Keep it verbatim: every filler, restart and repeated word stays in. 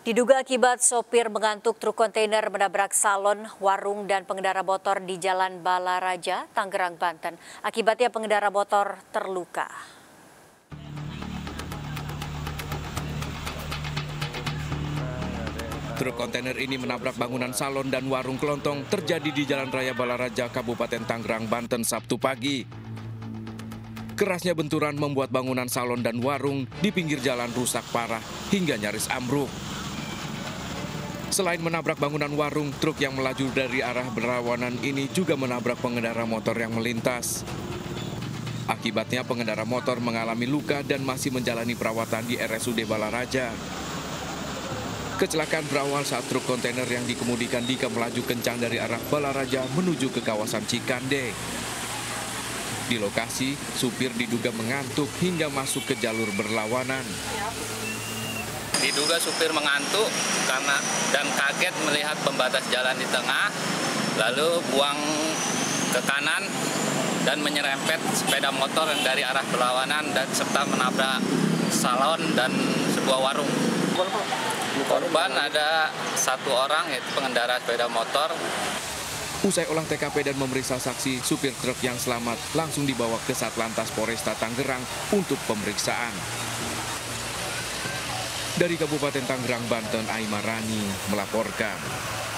Diduga akibat sopir mengantuk, truk kontainer menabrak salon, warung, dan pengendara motor di Jalan Balaraja, Tangerang, Banten. Akibatnya pengendara motor terluka. Truk kontainer ini menabrak bangunan salon dan warung kelontong terjadi di Jalan Raya Balaraja, Kabupaten Tangerang, Banten, Sabtu pagi. Kerasnya benturan membuat bangunan salon dan warung di pinggir jalan rusak parah hingga nyaris ambruk. Selain menabrak bangunan warung, truk yang melaju dari arah berlawanan ini juga menabrak pengendara motor yang melintas. Akibatnya pengendara motor mengalami luka dan masih menjalani perawatan di R S U D Balaraja. Kecelakaan berawal saat truk kontainer yang dikemudikan Dika melaju kencang dari arah Balaraja menuju ke kawasan Cikande. Di lokasi, supir diduga mengantuk hingga masuk ke jalur berlawanan. Diduga supir mengantuk karena dan kaget melihat pembatas jalan di tengah, lalu buang ke kanan dan menyerempet sepeda motor yang dari arah berlawanan dan serta menabrak salon dan sebuah warung. Korban ada satu orang, yaitu pengendara sepeda motor. Usai olah T K P dan memeriksa saksi, supir truk yang selamat langsung dibawa ke Satlantas Polresta Tangerang untuk pemeriksaan. Dari Kabupaten Tangerang, Banten, Aimarani melaporkan.